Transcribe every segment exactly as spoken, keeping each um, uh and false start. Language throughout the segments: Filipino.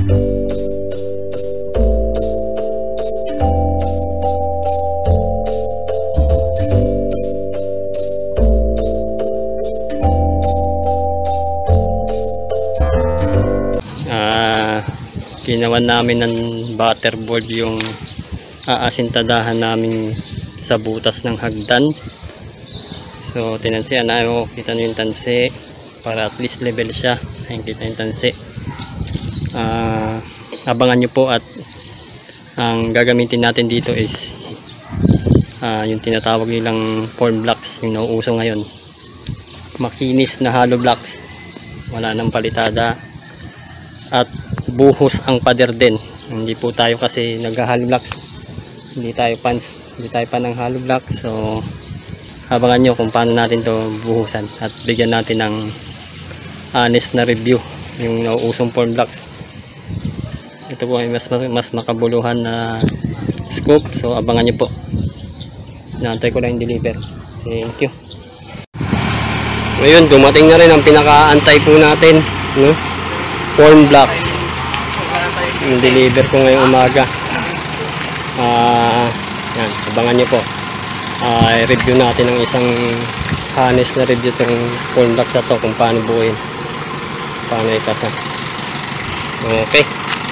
Ginawan namin ng butterboard yung aasintadahan namin sa butas ng hagdan. So tinansihan na ako, kita nyo yung tansi para at least level siya. Ayun, kita yung tansi. Uh, abangan nyo po, at ang gagamitin natin dito is uh, yung tinatawag nilang form blocks, yung nauuso ngayon. Makinis na hollow blocks, wala nang palitada, at buhos ang pader din. Hindi po tayo kasi nag-hollow blocks, hindi tayo pans, hindi tayo pan ng hollow blocks. So abangan nyo kung paano natin to buhusan, at bigyan natin ng honest na review yung nauusong form blocks. Ito po ay mas, mas makabuluhan na scoop, so abangan nyo po. Naantay ko lang yung deliver. Thank you. Ngayon dumating na rin ang pinakaantay po natin, no? Form blocks. Yung deliver ko ngayong umaga. Uh, yan, abangan nyo po. Uh, i-review natin ang isang honest na review itong form blocks na to, kung paano buuin, paano ikasa. Okay.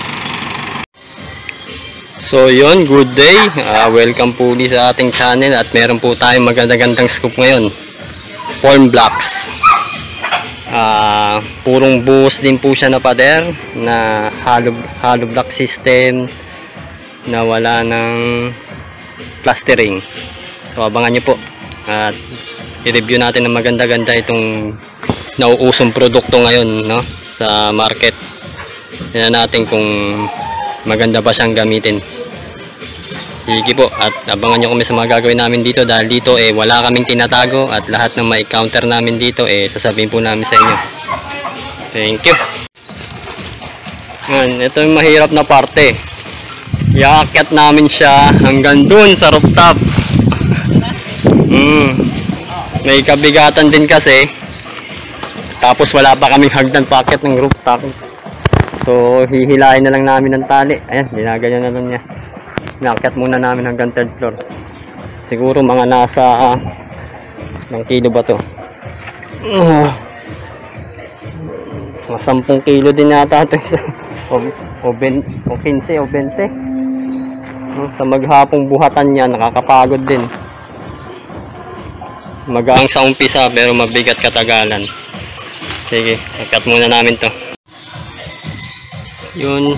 So yun, good day. Uh, welcome po ulit sa ating channel, at meron po tayong magandang scoop ngayon. Form blocks. Uh, purong buhos din po siya na pader, na hollow, hollow block system na wala ng plastering. So abangan nyo po, at i-review natin ng maganda-ganda itong nauusong produkto ngayon, no, sa market. Tingnan natin kung maganda ba siyang gamitin. Sige po, at abangan nyo kami sa mga gagawin namin dito, dahil dito eh wala kaming tinatago, at lahat ng may counter namin dito eh sasabihin po namin sa inyo. Thank you. Yan, ito yung mahirap na parte. Iakyat namin siya hanggang dun sa rooftop. mm. May kabigatan din kasi, tapos wala pa kaming hagdan paakyat ng rooftop. So hihilain na lang namin ng tali. Ayan, ginaganyan na lang niya. Inakyat muna namin hanggang third floor. Siguro mga nasa uh, ng kilo ba to? Uh, mga sampung kilo din yata ito. o, o, ben, o quince o twenty. Uh, sa maghapong buhatan niya, nakakapagod din. Magaang sa umpisa pero mabigat katagalan. Sige, akyat muna namin to. Yun.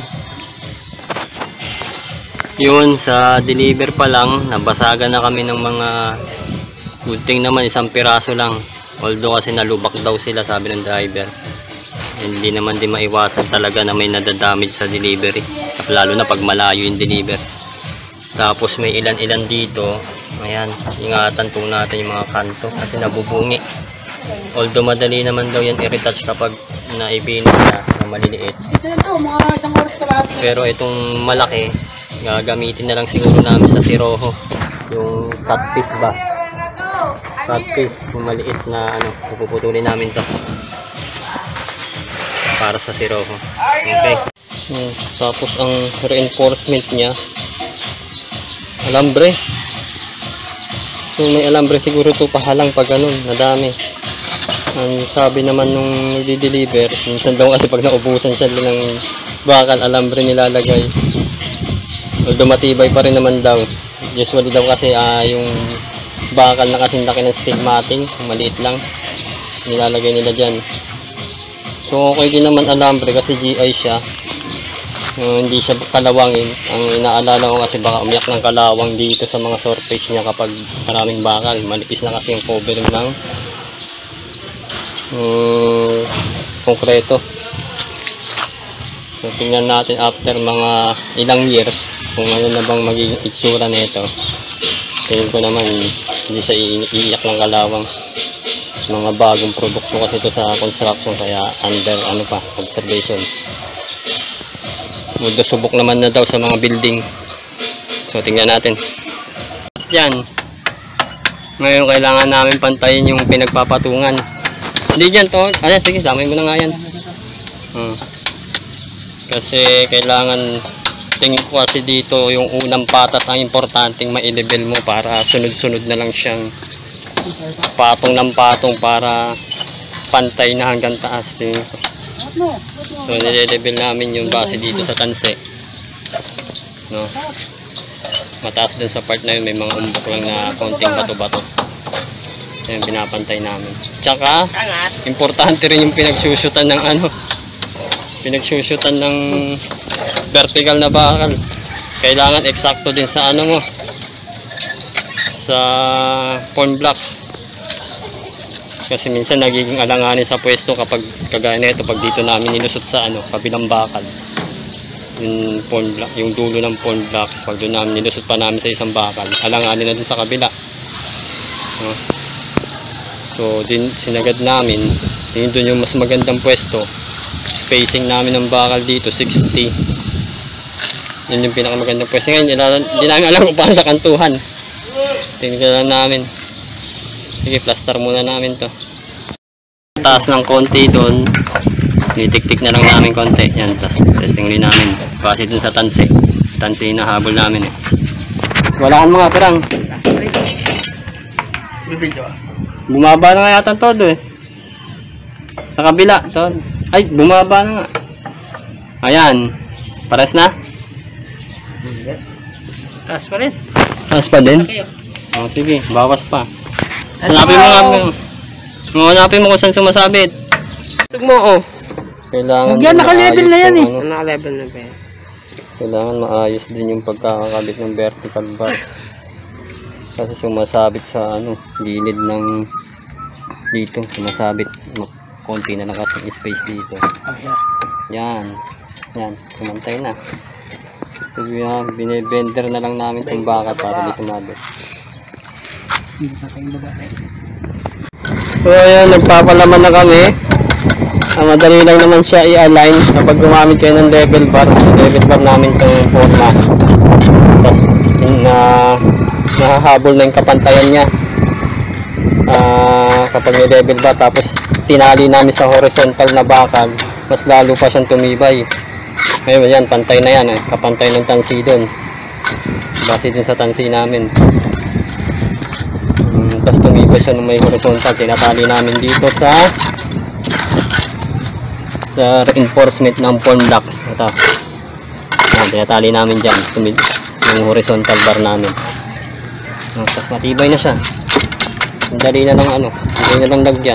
Yun, sa deliver pa lang nabasagan na kami ng mga, good thing naman isang piraso lang, although kasi nalubak daw sila, sabi ng driver. Hindi naman din maiwasan talaga na may nadadamage sa delivery, lalo na pag malayo yung deliver. Tapos may ilan-ilan dito, ayan, ingatan po natin yung mga kanto kasi nabubungi. Although madali naman daw yan i-retouch kapag naibinit na, na maliliit. Pero itong malaki, gagamitin na lang siguro namin sa siroho, yung cut piece ba, cut piece, yung maliit na ano, puputulin namin to para sa siroho. Okay. Hmm, tapos ang reinforcement nya alambre. So may alambre siguro to pahalang pag ganun, nadami. Ang sabi naman nung nagdi-deliver, minsan daw kasi pag naubusan siya ng bakal, alambre nilalagay. Although matibay pa rin naman daw. Usually daw kasi uh, yung bakal na kasing laki ng steel matting, maliit lang, nilalagay nila dyan. So okay din naman alambre kasi G I siya. Uh, hindi siya kalawangin. Ang inaalala ko kasi baka umiyak ng kalawang dito sa mga surface niya kapag maraming bakal. Manipis na kasi yung covering ng um, konkreto. So tingnan natin after mga ilang years kung ano na bang magiging itsura nito. Tingin ko naman hindi siya iiyak ng kalawang. Mga bagong produkto kasi ito sa construction, kaya under ano pa, observation. Mudo subok naman na daw sa mga building. So tingnan natin. Yan. Ngayon kailangan namin pantayin yung pinagpapatungan. Hindi dyan to. Ayan, sige, damay mo na nga yan. Hmm. Kasi kailangan, tingin ko kasi dito yung unang patas ang importanteng ma-level mo para sunod-sunod na lang siyang patong ng patong para pantay na hanggang taas. Tingin ko. So nile-level namin yung base dito sa tanse. No. Mataas dun sa part na yun, may mga umbok lang na konting bato-bato. So yung pinapantay namin. Tsaka, importante rin yung pinagsusyutan ng ano, pinagsusyutan ng vertical na bakal. Kailangan eksakto din sa ano mo, sa form blocks. Kasi minsan nagiging alanganin sa pwesto kapag kagaya nito, pag dito namin nilusot sa ano, kabilang bakal. Yung form block, yung dulo ng form blocks, pag doon namin nilusot pa namin sa isang bakal, alanganin na din sa kabila. No? So, din sinagad namin, yun doon yung mas magandang pwesto. Spacing namin ng bakal dito, sixty. Yun yung pinakamagandang pwesto. Ngayon, hindi namin alam kung paano sa kantuhan. Tingnan lang namin. Sige, plaster muna namin to. Taas ng konti doon. Nitik-tik na lang namin konti. Yan, tapos testing rin namin. Kasi dun sa tansi. Tansi na habol namin eh. Wala kang mga perang. Bumaba na nga yata todo eh. Sa kabila. To. Ay, bumaba na nga. Ayan. Pares na? Taas pa rin. Taas pa din? Oh, sige, bawas pa. Hanapin mo nga. Hanapin mo kung saan sumasabit. Sug mo, oh. Kailangan yan, naka-level na yan eh. Ano, naka-level na ba yan? Kailangan maayos din yung pagkakakabit ng vertical bars. Kasi sumasabit sa ano, gilid ng dito. Sumasabit. Konti na lang kasi space dito. Yan. Yan. Sumantay na. So, yan, binibender na lang namin itong baka para di sumabit. So ayan, nagpapalaman na kami. Ah, madali lang naman siya i-align kapag gumamit kayo ng level bar. Level bar namin itong forma. Tapos na nahahabol na yung kapantayan niya. Ah, kapag may level bar, tapos tinali namin sa horizontal na bakal, mas lalo pa siyang tumibay. Ngayon yan, pantay na yan eh. Kapantay ng tansi doon. Base din sa tansi namin. Tapos tumibay siya nung may horizontal, tinatali namin dito sa sa reinforcement ng form blocks. Ito, yan, tinatali namin dyan yung horizontal bar namin. Tapos matibay na siya, dali na ng ano, dali na lang lagyan.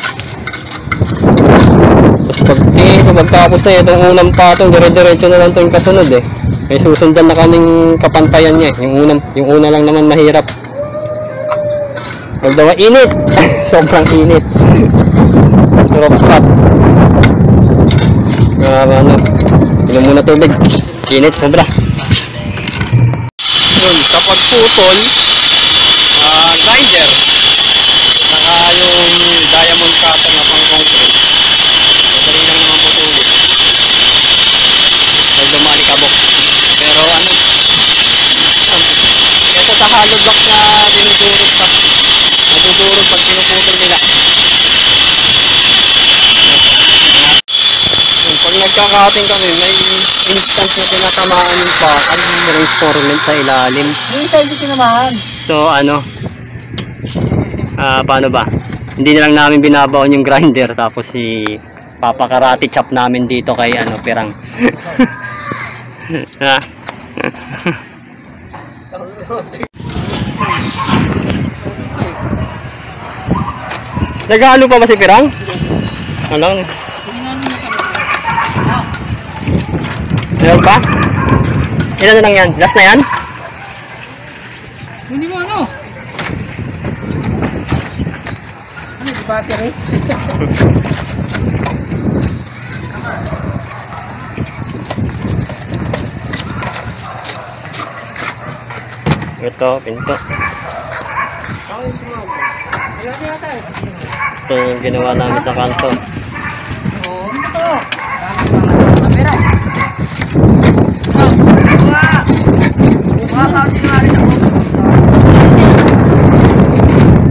Tapos pag eh, pagtapos na itong unang patong, dire-diretso na lang ito yung kasunod eh. May susundan na kaming kapantayan niya. Yung unang, yung una lang naman mahirap. Magdawa init. Sobrang init. Drop stop. Uh, ano, inom muna tubig. Init, sobra. Yun, kapag putol, uh, grinder. Saka yung diamond cutter na pang rotate. Madali lang naman putulin. Although maalikabok. Pero ano, ito sa hollow block na dinudurog pa. Nadudurog pag pinuputol nila. Pag nagkakating kami, may instant na tinatamaan yung bakal yung reinforcement sa ilalim. Hindi tayo hindi tinamahan. So ano, ah, paano ba? Hindi na lang namin binabaon yung grinder, tapos si papakarati chop namin dito kay ano, Perang. Ha? Nag-ano pa ba si Perang? Ano? Meron pa? Ilan na lang yan? Last na yan? Hindi mo ano? Ano, di battery? Ito, pinto. Ito yung ginawa namin sa kanto. Oo, ito. Kamera.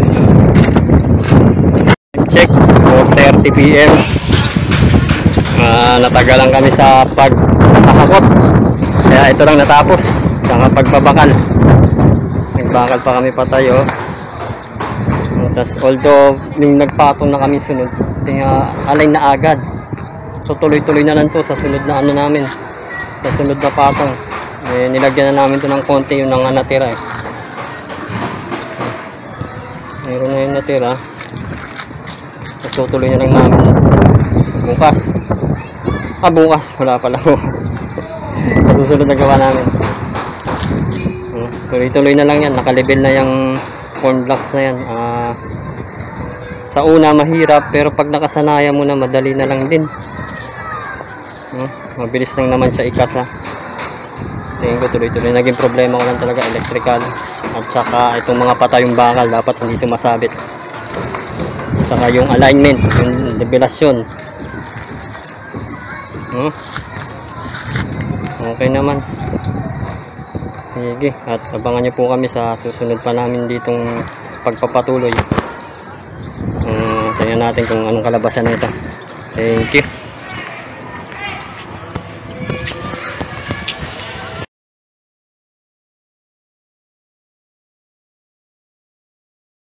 Check, four thirty p m Uh, uh, natagalan kami sa pagpapakot, kaya ito lang natapos. Saka pagpabakal, nagbakal pa kami patayo. Tapos although nung nagpatong na kami sunod, kaya align na agad. So tuloy-tuloy na lang to sa sunod na ano namin, sa sunod na patong. Eh, nilagyan na namin to ng konti yung nga natira eh. Meron na yung natira. So tuloy na lang namin bukas. Ah, bukas wala pala ko. Sa susunod na gawa namin. Tuloy-tuloy na lang yan. Nakalibel na yung corn blocks na yan. Uh, sa una mahirap, pero pag nakasanayan mo na, madali na lang din. Uh, mabilis lang naman siya ikasa. Tingin ko tuloy-tuloy. Naging problema ko lang talaga electrical. At saka itong mga patayong bakal dapat hindi sumasabit. Saka yung alignment, yung debelasyon. Uh, okay naman. Sige, at abangan nyo po kami sa susunod pa namin ditong pagpapatuloy. Uh, tingnan natin kung anong kalabasan nito. Thank you.